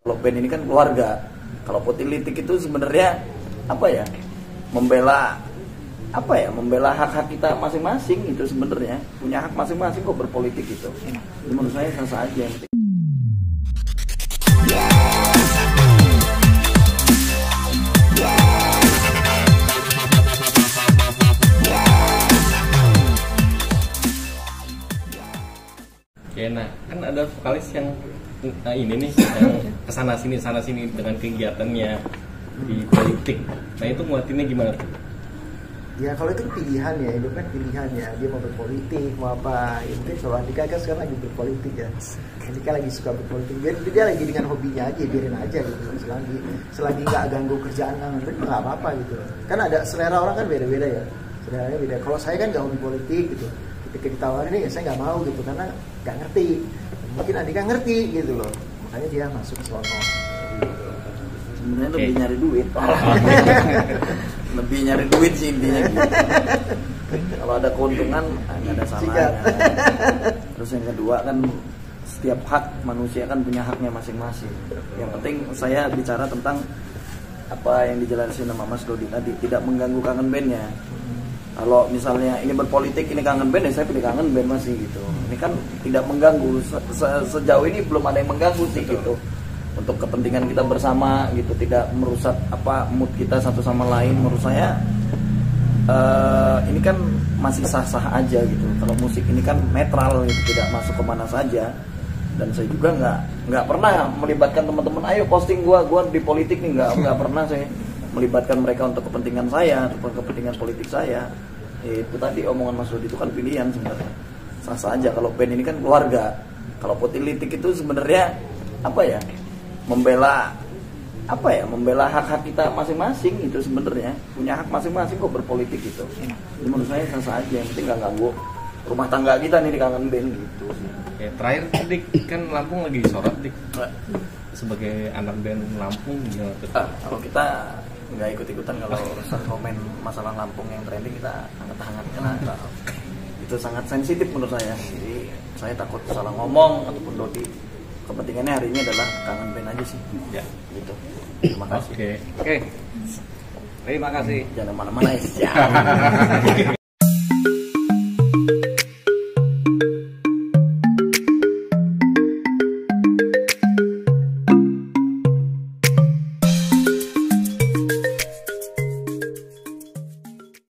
Kalau band ini kan keluarga. Kalau politik itu sebenarnya apa ya? Membela hak-hak kita masing-masing itu sebenarnya. Punya hak masing-masing kok berpolitik itu. Menurut saya sah-sah aja. Oke, nah kan ada vokalis yang ini nih yang kesana sini dengan kegiatannya di politik. Nah itu nguatinnya gimana? Ya kalau itu pilihan ya, itu kan pilihan ya. Dia mau berpolitik, mau apa. Itu kalau Andika kan sekarang lagi berpolitik ya. Andika lagi suka berpolitik. Dia lagi dengan hobinya aja, biarin aja gitu. Selagi nggak ganggu kerjaan kan nggak apa-apa gitu. Kan ada selera orang kan beda-beda ya. Seleranya beda. Kalau saya kan nggak hobi politik gitu. Ketika ditawarin ini ya saya nggak mau gitu karena nggak ngerti. Mungkin Andika ngerti gitu loh. Makanya dia masuk sono. Sebenarnya lebih nyari duit. Lebih nyari duit sih intinya gitu. Kalau ada keuntungan nggak ada salahnya. Terus yang kedua kan setiap hak manusia kan punya haknya masing-masing. Yang penting saya bicara tentang apa yang dijelasin sama Mas Dodi tadi, tidak mengganggu kangen bandnya. Kalau misalnya ini berpolitik, ini kangen band, ya saya pilih kangen band masih gitu. Ini kan tidak mengganggu. Sejauh ini belum ada yang mengganggu sih gitu. Untuk kepentingan kita bersama gitu, tidak merusak mood kita satu sama lain. Menurut saya ini kan masih sah-sah aja gitu. Kalau musik ini kan netral gitu, tidak masuk kemana saja. Dan saya juga nggak pernah melibatkan teman-teman. Ayo posting gua di politik nih, nggak pernah saya melibatkan mereka untuk kepentingan saya ataupun kepentingan politik saya. Itu tadi omongan Mas Dodi itu kan pilihan sebenarnya. Sah-sah aja. Kalau band ini kan keluarga. Kalau politik itu sebenarnya membela hak-hak kita masing-masing itu sebenarnya. Punya hak masing-masing kok berpolitik itu. Jadi menurut saya sah-sah aja, yang penting nggak ganggu rumah tangga kita nih di kangen band gitu. Ya, terakhir Dik, kan Lampung lagi disorot Dik. Sebagai anak band Lampung gimana tuh? Kalau kita nggak ikut-ikutan kalau urusan komen masalah Lampung yang trending, kita hangat-hangat karena itu sangat sensitif menurut saya. Jadi saya takut salah ngomong ataupun Dodi. Kepentingannya hari ini adalah kangen band aja sih. Ya, gitu. Terima kasih. Oke. Terima kasih. Jangan mana-mana ya.